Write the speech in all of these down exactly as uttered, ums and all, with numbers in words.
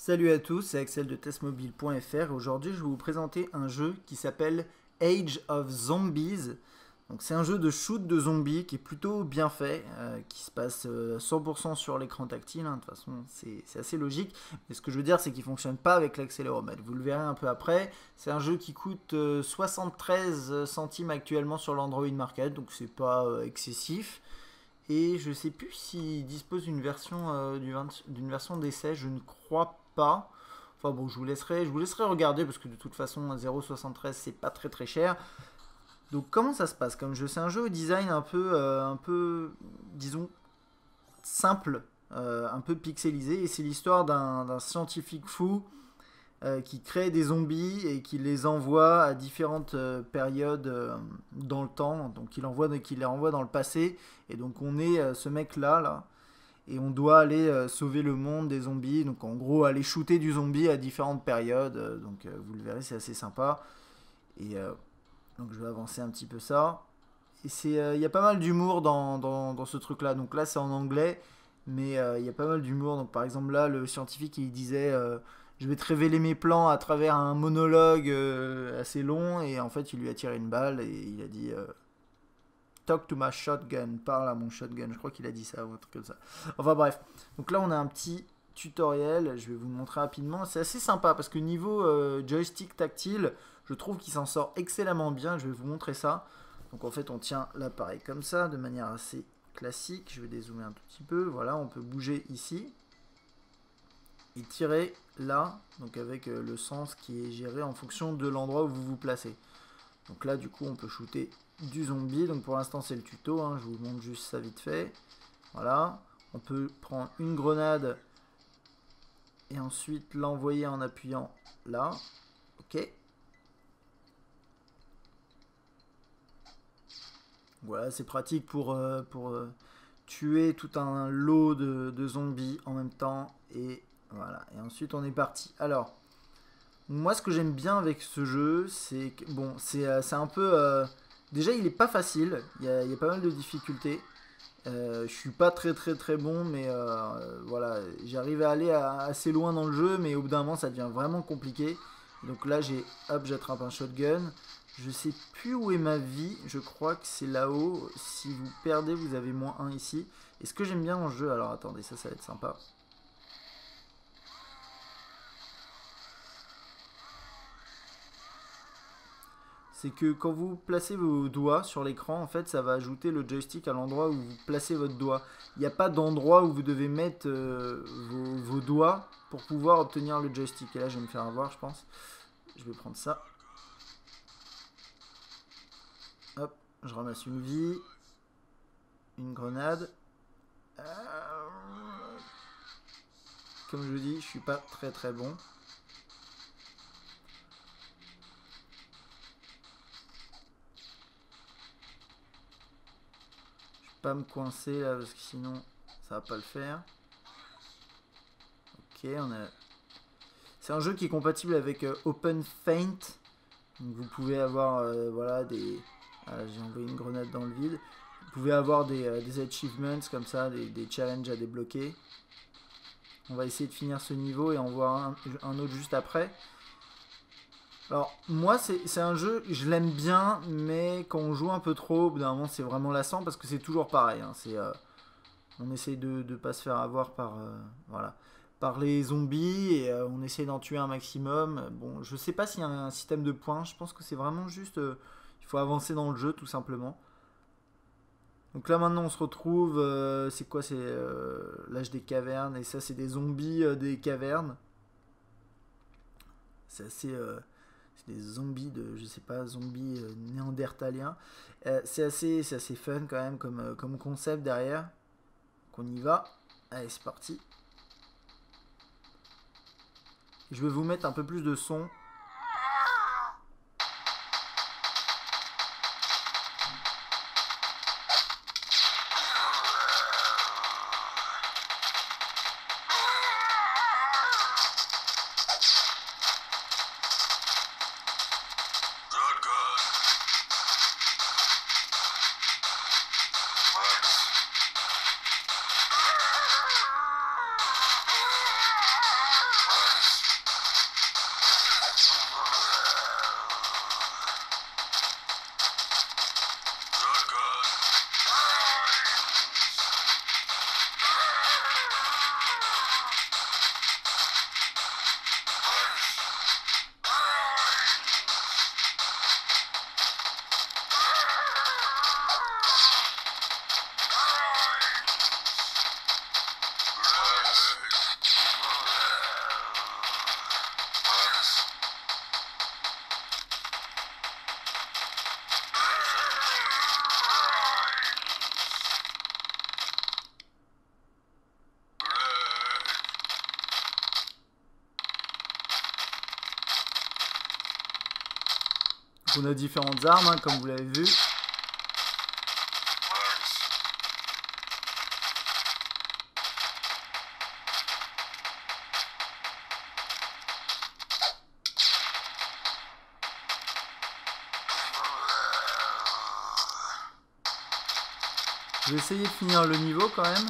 Salut à tous, c'est Axel de testmobile point F R. Aujourd'hui, je vais vous présenter un jeu qui s'appelle Age of Zombies. Donc, c'est un jeu de shoot de zombies qui est plutôt bien fait, euh, qui se passe euh, cent pour cent sur l'écran tactile. Hein. De toute façon, c'est assez logique. Mais ce que je veux dire, c'est qu'il ne fonctionne pas avec l'accéléromètre. Vous le verrez un peu après. C'est un jeu qui coûte euh, soixante-treize centimes actuellement sur l'Android Market, donc c'est pas euh, excessif. Et je sais plus s'il dispose d'une version euh, d'une version d'essai, je ne crois pas. Enfin bon, je vous laisserai, je vous laisserai regarder parce que de toute façon zéro virgule soixante-treize c'est pas très très cher. Donc comment ça se passe comme jeu? C'est un jeu au design un peu, euh, un peu, disons, simple, euh, un peu pixelisé. Et c'est l'histoire d'un scientifique fou euh, qui crée des zombies et qui les envoie à différentes euh, périodes euh, dans le temps. Donc il, envoie, il les renvoie dans le passé. Et donc on est euh, ce mec-là, là, et on doit aller euh, sauver le monde des zombies. Donc en gros, aller shooter du zombie à différentes périodes. Euh, donc euh, vous le verrez, c'est assez sympa. Et euh, donc je vais avancer un petit peu ça. Et il euh, y a pas mal d'humour dans, dans, dans ce truc-là. Donc là, c'est en anglais, mais il euh, y a pas mal d'humour. Donc par exemple, là, le scientifique, il disait euh, je vais te révéler mes plans à travers un monologue euh, assez long. Et en fait, il lui a tiré une balle et il a dit... Euh, Talk to my shotgun, parle à mon shotgun, je crois qu'il a dit ça ou un truc comme ça. Enfin bref, donc là on a un petit tutoriel, je vais vous le montrer rapidement. C'est assez sympa parce que niveau euh, joystick tactile, je trouve qu'il s'en sort excellemment bien, je vais vous montrer ça. Donc en fait on tient l'appareil comme ça, de manière assez classique, je vais dézoomer un tout petit peu, voilà, on peut bouger ici. Et tirer là, donc avec euh, le sens qui est géré en fonction de l'endroit où vous vous placez. Donc là du coup on peut shooter du zombie, donc pour l'instant c'est le tuto, hein, je vous montre juste ça vite fait. Voilà, on peut prendre une grenade et ensuite l'envoyer en appuyant là. Ok. Voilà, c'est pratique pour, euh, pour euh, tuer tout un lot de, de zombies en même temps. Et voilà, et ensuite on est parti. Alors, moi ce que j'aime bien avec ce jeu, c'est que, bon, c'est euh, un peu... Euh, déjà, il est pas facile, il y, a, il y a pas mal de difficultés. Euh, je suis pas très très très bon, mais euh, voilà, j'arrive à aller à, assez loin dans le jeu, mais au bout d'un moment, ça devient vraiment compliqué. Donc là, j'ai, hop, j'attrape un shotgun. Je sais plus où est ma vie, je crois que c'est là-haut. Si vous perdez, vous avez moins un ici. Et ce que j'aime bien dans le jeu, alors attendez, ça, ça va être sympa. C'est que quand vous placez vos doigts sur l'écran, en fait, ça va ajouter le joystick à l'endroit où vous placez votre doigt. Il n'y a pas d'endroit où vous devez mettre euh, vos, vos doigts pour pouvoir obtenir le joystick. Et là, je vais me faire avoir, je pense. Je vais prendre ça. Hop, je ramasse une vie. Une grenade. Euh... Comme je vous dis, je suis pas très très bon. Pas me coincer là parce que sinon ça va pas le faire. Ok, on a. C'est un jeu qui est compatible avec euh, OpenFaint. Donc vous pouvez avoir euh, voilà des. Ah, j'ai envoyé une grenade dans le vide. Vous pouvez avoir des, euh, des achievements comme ça, des, des challenges à débloquer. On va essayer de finir ce niveau et en voir un, un autre juste après. Alors, moi, c'est un jeu, je l'aime bien, mais quand on joue un peu trop, au bout d'un moment, c'est vraiment lassant parce que c'est toujours pareil. Hein, c'est, euh, on essaye de ne pas se faire avoir par, euh, voilà, par les zombies et euh, on essaye d'en tuer un maximum. Bon, je sais pas s'il y a un système de points, je pense que c'est vraiment juste, euh, il faut avancer dans le jeu tout simplement. Donc là, maintenant, on se retrouve, euh, c'est quoi? C'est euh, l'âge des cavernes et ça, c'est des zombies euh, des cavernes. C'est assez... Euh, des zombies de, je sais pas, zombies euh, néandertaliens. Euh, c'est assez, c'est assez fun quand même comme, euh, comme concept derrière. Qu'on y va. Allez, c'est parti. Je vais vous mettre un peu plus de son. on a différentes armes, hein, comme vous l'avez vu. Je vais essayer de finir le niveau quand même.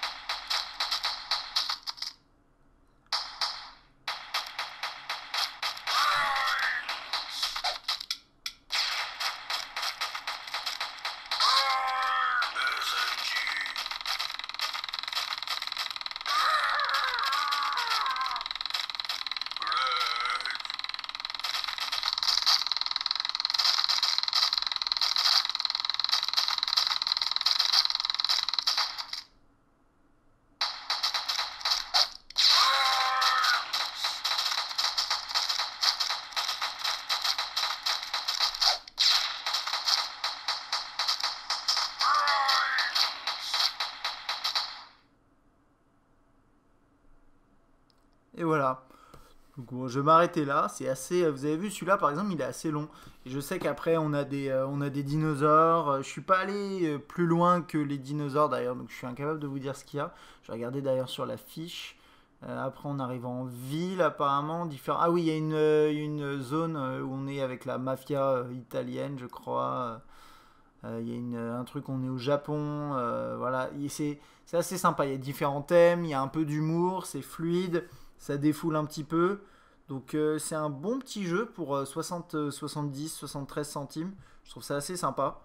Et voilà. Donc bon, je vais m'arrêter là. C'est assez. Vous avez vu, celui-là, par exemple, il est assez long. Et je sais qu'après, on a des, euh, on a des dinosaures. Je suis pas allé plus loin que les dinosaures d'ailleurs, donc je suis incapable de vous dire ce qu'il y a. Je vais regarder d'ailleurs sur la fiche. Euh, après, on arrive en ville, apparemment. Différent... Ah oui, il y a une, euh, une zone où on est avec la mafia euh, italienne, je crois. Euh, il y a une, un truc, on est au Japon. Euh, voilà, c'est assez sympa. Il y a différents thèmes, il y a un peu d'humour, c'est fluide. Ça défoule un petit peu. Donc euh, c'est un bon petit jeu pour euh, soixante, soixante-dix, soixante-treize centimes. Je trouve ça assez sympa.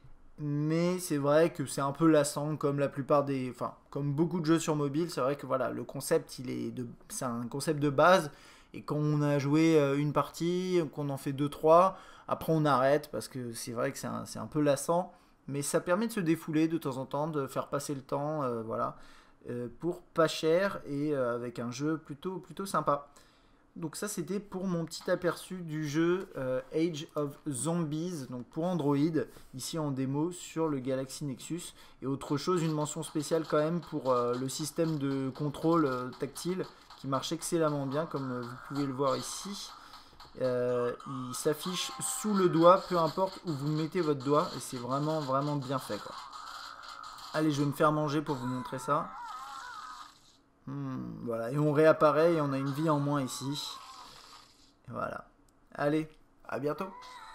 Mais c'est vrai que c'est un peu lassant comme la plupart des... Enfin, comme beaucoup de jeux sur mobile. C'est vrai que voilà, le concept, il est de, c'est un concept de base. Et quand on a joué euh, une partie, qu'on en fait deux trois, après on arrête parce que c'est vrai que c'est un, c'est un peu lassant. Mais ça permet de se défouler de temps en temps, de faire passer le temps. Euh, voilà. Euh, pour pas cher et euh, avec un jeu plutôt, plutôt sympa. Donc ça c'était pour mon petit aperçu du jeu euh, Age of Zombies, donc pour Android, ici en démo sur le Galaxy Nexus. Et autre chose, une mention spéciale quand même pour euh, le système de contrôle euh, tactile qui marche excellemment bien comme euh, vous pouvez le voir ici. Euh, il s'affiche sous le doigt, peu importe où vous mettez votre doigt, et c'est vraiment vraiment bien fait quoi. Allez, je vais me faire manger pour vous montrer ça. Hmm, voilà, et on réapparaît et on a une vie en moins ici. Voilà. Allez, à bientôt.